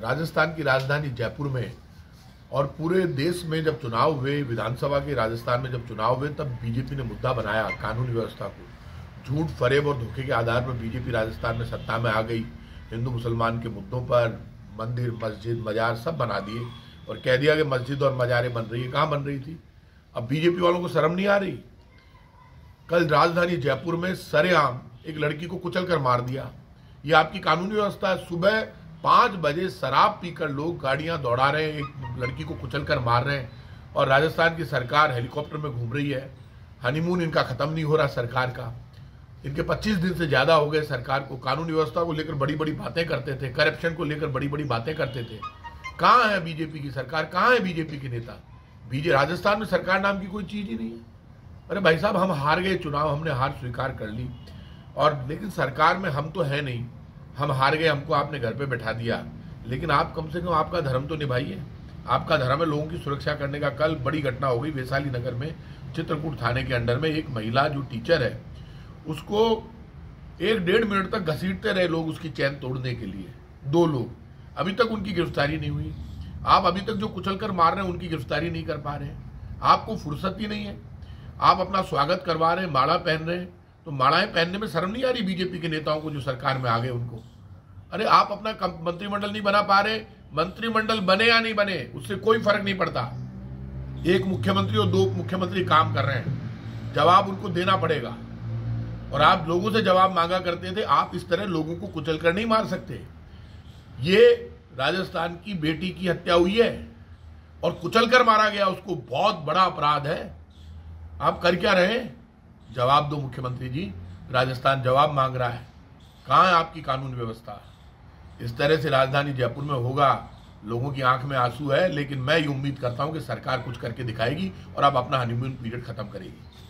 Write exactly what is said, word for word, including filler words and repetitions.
राजस्थान की राजधानी जयपुर में और पूरे देश में जब चुनाव हुए, विधानसभा के राजस्थान में जब चुनाव हुए, तब बीजेपी ने मुद्दा बनाया कानून व्यवस्था को। झूठ, फरेब और धोखे के आधार पर बीजेपी राजस्थान में सत्ता में आ गई। हिंदू मुसलमान के मुद्दों पर मंदिर, मस्जिद, मजार सब बना दिए और कह दिया कि मस्जिद और मजारें बन रही है। कहाँ बन रही थी? अब बीजेपी वालों को शर्म नहीं आ रही? कल राजधानी जयपुर में सरेआम एक लड़की को कुचल कर मार दिया। ये आपकी कानूनी व्यवस्था है? सुबह पाँच बजे शराब पीकर लोग गाड़ियां दौड़ा रहे हैं, एक लड़की को कुचल कर मार रहे हैं और राजस्थान की सरकार हेलीकॉप्टर में घूम रही है। हनीमून इनका खत्म नहीं हो रहा सरकार का। इनके पच्चीस दिन से ज्यादा हो गए सरकार को। कानूनी व्यवस्था को लेकर बड़ी बड़ी बातें करते थे, करप्शन को लेकर बड़ी बड़ी बातें करते थे। कहाँ है बीजेपी की सरकार? कहाँ है बीजेपी के नेता? बीजे राजस्थान में सरकार नाम की कोई चीज ही नहीं है। अरे भाई साहब, हम हार गए चुनाव, हमने हार स्वीकार कर ली, और लेकिन सरकार में हम तो है नहीं। हम हार गए, हमको आपने घर पे बैठा दिया, लेकिन आप कम से कम आपका धर्म तो निभाइए। आपका धर्म है लोगों की सुरक्षा करने का। कल बड़ी घटना हो गई वैशाली नगर में, चित्रकूट थाने के अंडर में। एक महिला जो टीचर है, उसको एक डेढ़ मिनट तक घसीटते रहे लोग उसकी चैन तोड़ने के लिए। दो लोग, अभी तक उनकी गिरफ्तारी नहीं हुई। आप अभी तक जो कुचल कर मार रहे हैं उनकी गिरफ्तारी नहीं कर पा रहे हैं। आपको फुर्सत ही नहीं है। आप अपना स्वागत करवा रहे हैं, माला पहन रहे हैं, तो मालाएं पहनने में शर्म नहीं आ रही बीजेपी के नेताओं को जो सरकार में आ गए उनको? अरे आप अपना मंत्रिमंडल नहीं बना पा रहे। मंत्रिमंडल बने या नहीं बने उससे कोई फर्क नहीं पड़ता। एक मुख्यमंत्री और दो मुख्यमंत्री काम कर रहे हैं, जवाब उनको देना पड़ेगा। और आप लोगों से जवाब मांगा करते थे। आप इस तरह लोगों को कुचल कर नहीं मार सकते। ये राजस्थान की बेटी की हत्या हुई है और कुचल कर मारा गया, उसको बहुत बड़ा अपराध है। आप कर क्या रहे? जवाब दो मुख्यमंत्री जी। राजस्थान जवाब मांग रहा है। कहाँ है आपकी कानून व्यवस्था? इस तरह से राजधानी जयपुर में होगा, लोगों की आंख में आंसू है, लेकिन मैं ये उम्मीद करता हूं कि सरकार कुछ करके दिखाएगी और अब अपना हनीमून पीरियड खत्म करेगी।